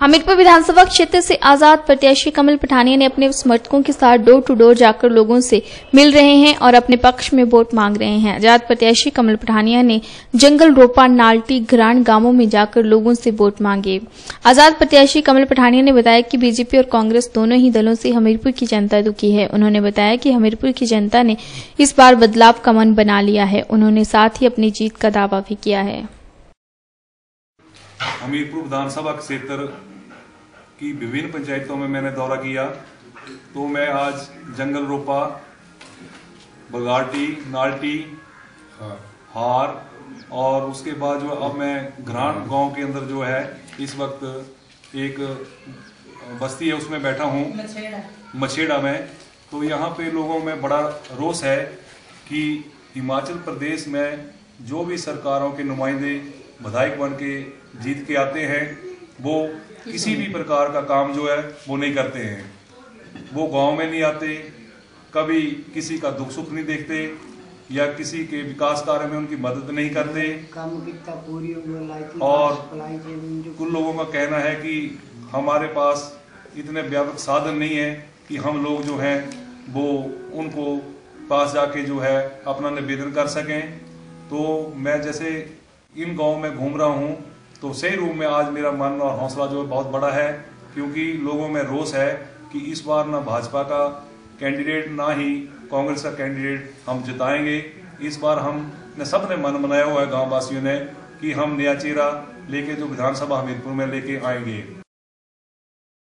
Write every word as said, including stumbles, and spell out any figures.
हमीरपुर विधानसभा क्षेत्र से आजाद प्रत्याशी कमल पठानिया ने अपने समर्थकों के साथ डोर टू डोर जाकर लोगों से मिल रहे हैं और अपने पक्ष में वोट मांग रहे हैं। आजाद प्रत्याशी कमल पठानिया ने जंगल रोपा, नाल्टी, घरान गांवों में जाकर लोगों से वोट मांगे। आजाद प्रत्याशी कमल पठानिया ने बताया कि बीजेपी और कांग्रेस दोनों ही दलों से हमीरपुर की जनता दुखी है। उन्होंने बताया कि हमीरपुर की जनता ने इस बार बदलाव का मन बना लिया है। उन्होंने साथ ही अपनी जीत का दावा भी किया है। हमीरपुर विधानसभा क्षेत्र की विभिन्न पंचायतों में मैंने दौरा किया, तो मैं आज जंगल रोपा, बगाटी, नाल्टी, हार और उसके बाद जो अब मैं घरान गांव के अंदर जो है इस वक्त एक बस्ती है उसमें बैठा हूँ, मछेड़ा में। तो यहाँ पे लोगों में बड़ा रोष है कि हिमाचल प्रदेश में जो भी सरकारों के नुमाइंदे विधायक बन के जीत के आते हैं वो किसी भी प्रकार का काम जो है वो नहीं करते हैं। वो गांव में नहीं आते, कभी किसी का दुख सुख नहीं देखते या किसी के विकास कार्य में उनकी मदद नहीं करते। और कुछ लोगों का कहना है कि हमारे पास इतने व्यापक साधन नहीं है कि हम लोग जो हैं वो उनको पास जाके जो है अपना निवेदन कर सकें। तो मैं जैसे इन गाँव में घूम रहा हूँ तो सही रूप में आज मेरा मन और हौसला जो है बहुत बड़ा है, क्योंकि लोगों में रोष है कि इस बार ना भाजपा का कैंडिडेट ना ही कांग्रेस का कैंडिडेट हम जिताएंगे। इस बार हमने सबने मन बनाया हुआ है गांव वासियों ने कि हम नया चेहरा लेके जो विधानसभा हमीरपुर में लेके आएंगे।